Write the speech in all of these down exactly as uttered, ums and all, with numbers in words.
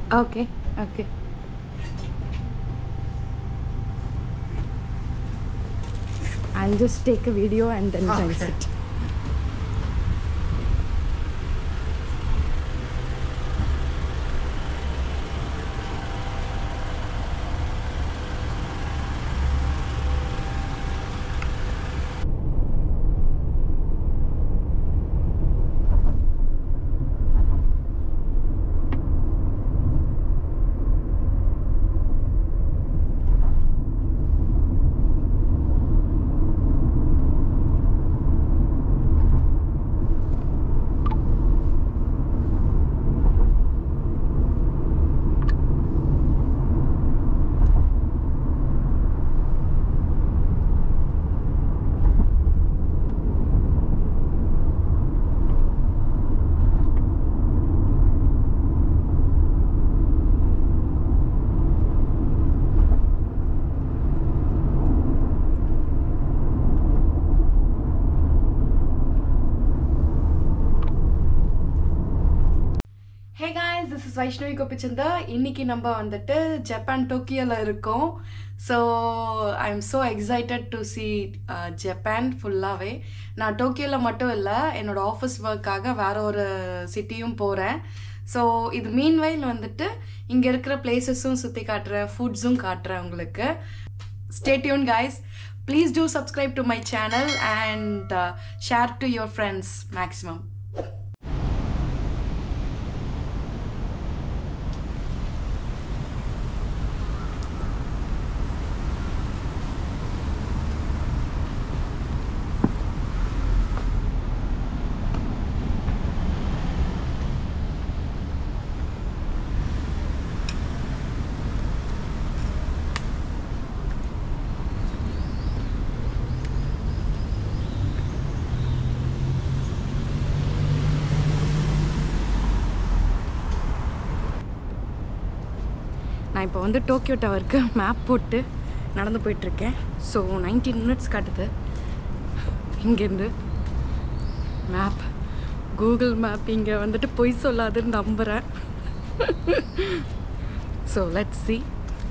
Okay, okay. I'll just take a video and then Okay. send it. Hey guys, this is Vaishnavi Kopichanda. இன்னைக்கு நம்ம வந்துட்டு Japan டோக்கியோல இருக்கோம். So I'm so excited to see uh, Japan ஃபுல்லாவே. நான் டோக்கியோல மட்டும் இல்ல, என்னோட ஆஃபீஸ் ஒர்க்காக வேற ஒரு சிட்டியும் போறேன். ஸோ இது மீன்வைல் வந்துட்டு இங்க இருக்கிற பிளேசஸும் சுத்தி காட்டுறேன், ஃபுட்ஸும் காட்டுறேன் உங்களுக்கு. Stay tuned guys. Please do subscribe to my channel and uh, share to your friends maximum. நான் இப்போ வந்து டோக்கியோ டவருக்கு மேப் போட்டு நடந்து போயிட்டுருக்கேன். ஸோ நைன்டீன் மினிட்ஸ் காட்டுது இங்கேருந்து. மேப் கூகுள் மேப் இங்கே வந்துட்டு பொய் சொல்லாதுன்னு நம்புகிறேன். So let's see.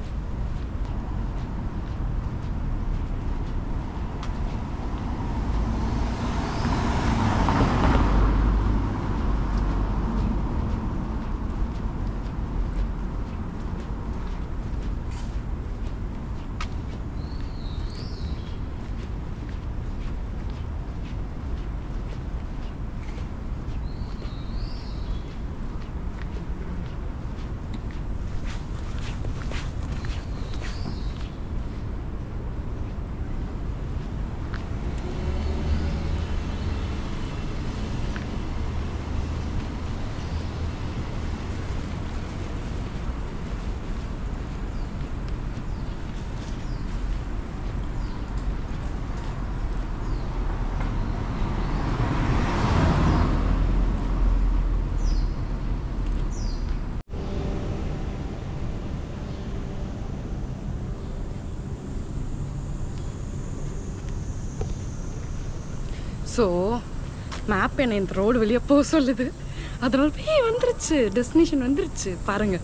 So map என்னை இந்த ரோடு வெளியே போக சொல்லுது. அதனால போய் வந்துருச்சு, டெஸ்டினேஷன் வந்துருச்சு பாருங்கள்.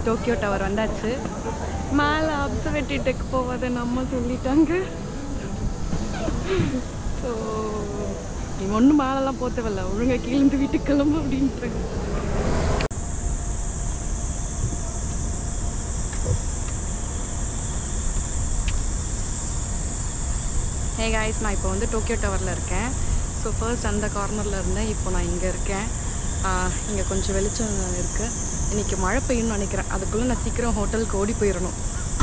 டோக்கியோ டவர் வந்தாச்சு. மேலே அப்சர்வேட்டரி டெக் போவதை நம்ம சொல்லிட்டாங்க. ஸோ நீ ஒன்றும் மேலெல்லாம் போத்தவில்லை, ஒழுங்காக கீழேருந்து வீட்டுக்கு கிளம்பு அப்படின்ட்டு. ஹே காய்ஸ், நான் இப்போ வந்து டோக்கியோ டவரில் இருக்கேன். ஸோ ஃபர்ஸ்ட் அந்த கார்னரில் இருந்தேன், இப்போ நான் இங்கே இருக்கேன். இங்கே கொஞ்சம் வெளிச்சம் இருக்குது. இன்றைக்கி மழை பெய்யும்னு நினைக்கிறேன். அதுக்குள்ளே நான் சீக்கிரம் ஹோட்டலுக்கு ஓடி போயிடணும்.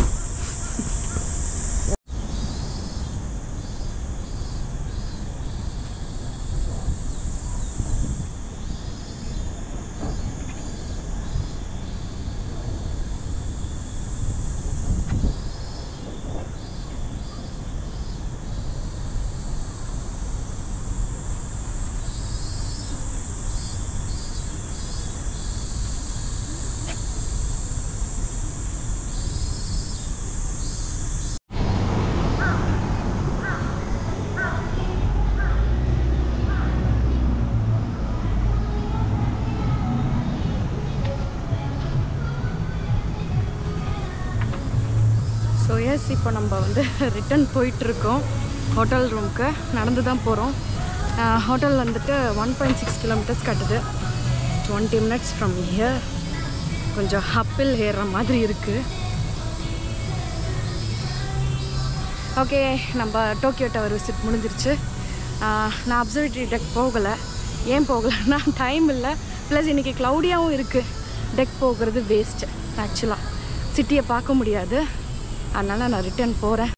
ஸோ எஸ், இப்போ நம்ம வந்து ரிட்டன் போயிட்டுருக்கோம் ஹோட்டல் ரூமுக்கு. நடந்து தான் போகிறோம். ஹோட்டல் வந்துட்டு ஒன் பாயிண்ட் சிக்ஸ் கிலோமீட்டர்ஸ் கட்டுது. Twenty minutes from here. கொஞ்சம் ஹப்பில் ஏறுற மாதிரி இருக்குது. ஓகே, நம்ம டோக்கியோ டவர் விசிட் முடிஞ்சிருச்சு. நான் அப்சர்வேட்டரி டெக் போகலை. ஏன் போகலைன்னா டைம் இல்லை, ப்ளஸ் இன்றைக்கி க்ளவுடியாகவும் இருக்குது. டெக் போகிறது வேஸ்ட்டு. ஆக்சுவலாக சிட்டியை பார்க்க முடியாது, அதனால் நான் ரிட்டர்ன் போகிறேன்.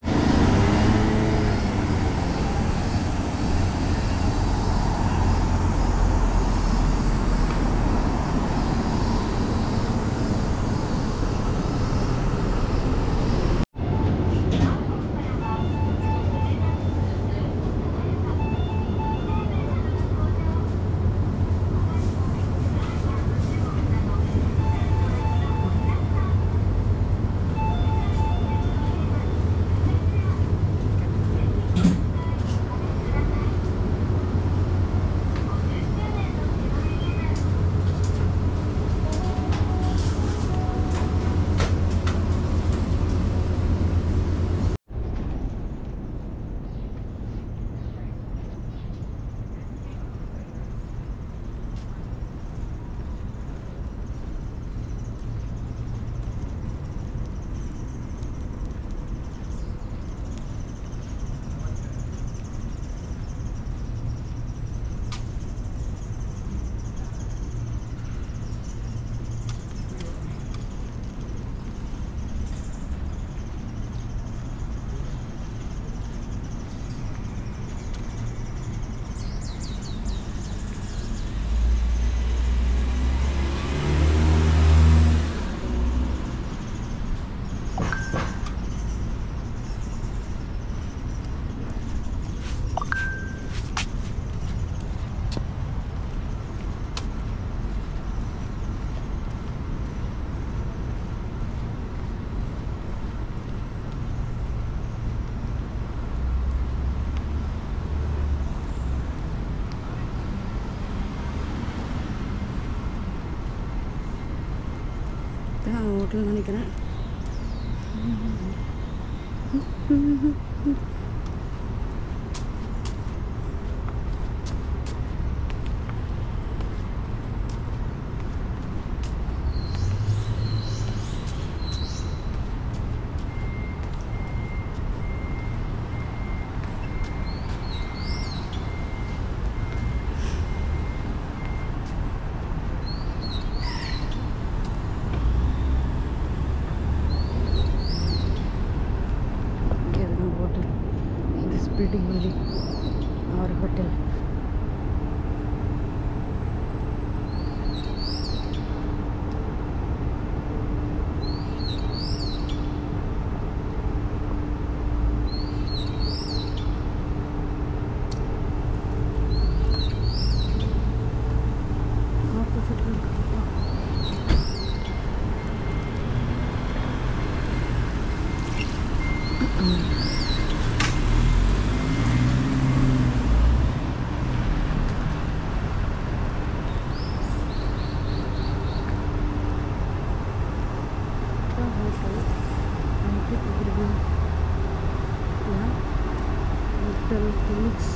ஹோட்டல் நினைக்கிறேன். building only, our hotel. several colleagues.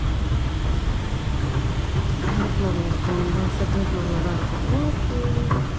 second floor தான் இருக்கும். ஓகே.